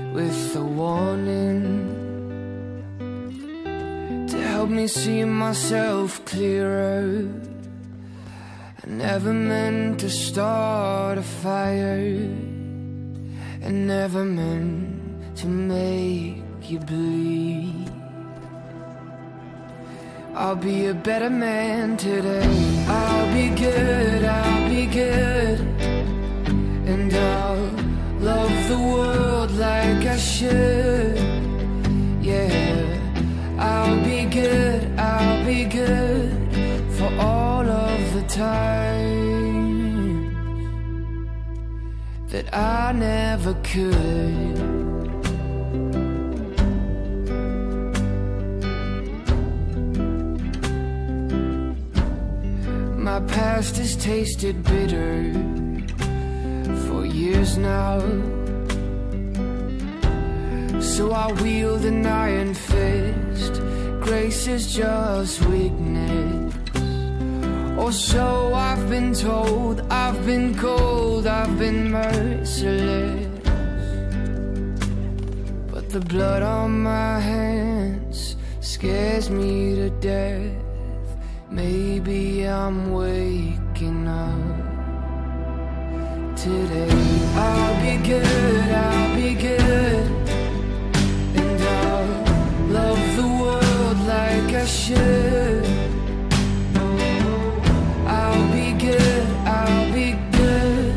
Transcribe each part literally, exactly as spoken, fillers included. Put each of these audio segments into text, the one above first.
with a warning to help me see myself clearer. I never meant to start a fire, and never meant to make you bleed. I'll be a better man today. I'll be good, I'll be good, and I'll love the world like I should. Yeah, I'll be good, I'll be good for all of the times that I never could. My past has tasted bitter for years now, so I wield an iron fist. Grace is just weakness, or so I've been told. I've been cold, I've been merciless, but the blood on my hands scares me to death. Maybe I'm waking up today. I'll be good, I'll be good, and I'll love the world like I should. I'll be good, I'll be good,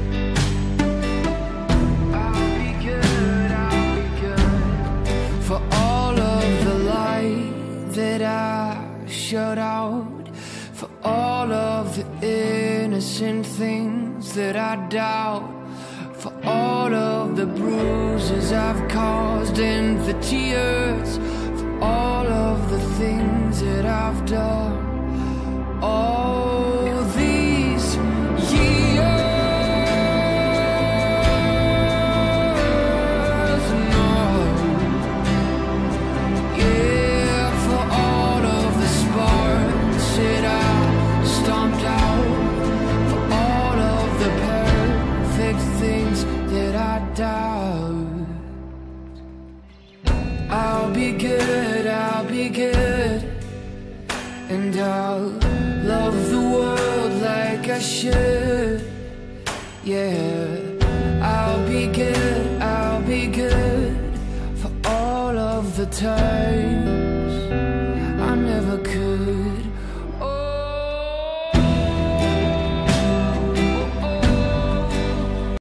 I'll be good, I'll be good for all of the light that I shut out, for all of the innocent things that I doubt, for all of the bruises I've caused and the tears, for all of the things that I've done all these years. No, yeah, for all of the sparks that I stomped out, for all of the perfect things that I doubt. I'll be good, I'll be good, and I'll love the world like I should. Yeah, I'll be good, I'll be good for all of the time